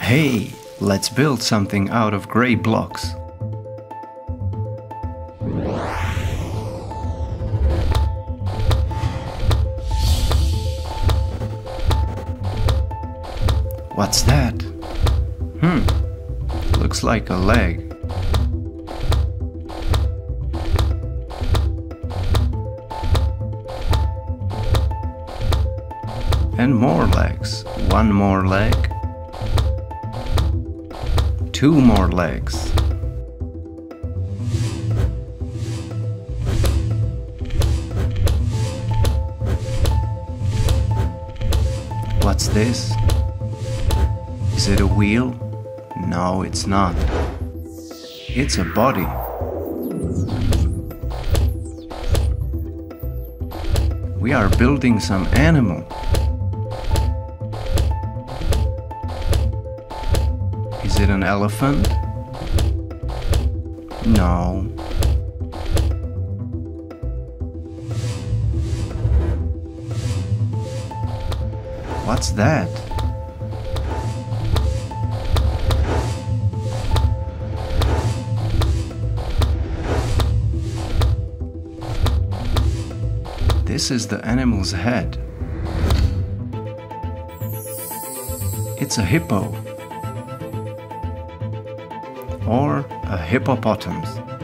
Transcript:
Hey, let's build something out of gray blocks. What's that? Looks like a leg. And more legs. One more leg. Two more legs. What's this? Is it a wheel? No, it's not. It's a body. We are building some animal. Is it an elephant? No. What's that? This is the animal's head. It's a hippo. Or a hippopotamus.